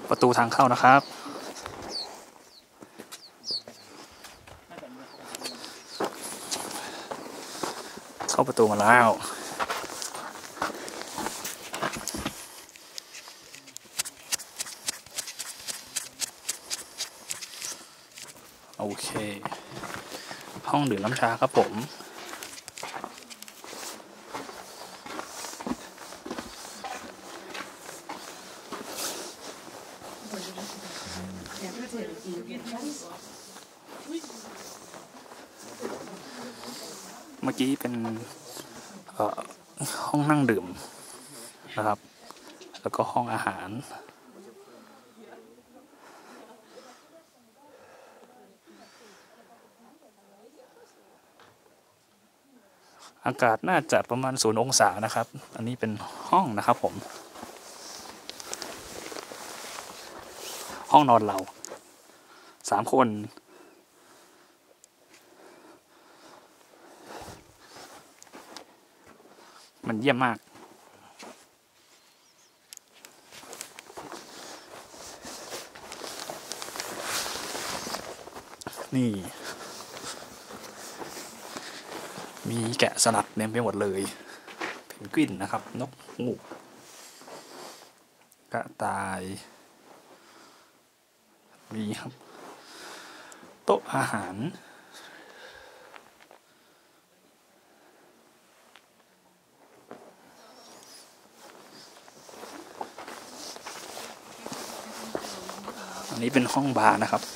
ประตูทางเข้านะครับเข้าประตูมาแล้วโอเคห้องดื่มน้ำชาครับผมเมื่อกี้เป็นห้องนั่งดื่มนะครับแล้วก็ห้องอาหารอากาศน่าจะประมาณ0 องศานะครับอันนี้เป็นห้องนะครับผมห้องนอนเรา3 คนมันเยี่ยมมากนี่มีแกะสลักเต็มไปหมดเลยเพนกวินนะครับนกฮูกกระต่ายมีครับโต๊ะอาหารอันนี้เป็นห้องบาร์นะครับ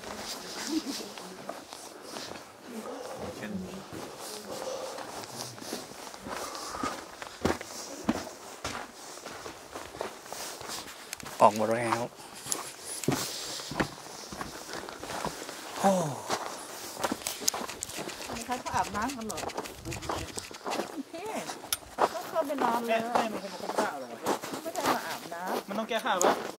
ออกมาแล้วโอ้มีใครเขาอาบน้ำกันเหรอพี่ก็เข้าไปนอนเลยมันเป็นคนบ้าเหรอไม่ได้มาอาบน้ำมันต้องแก้ข่าวปะ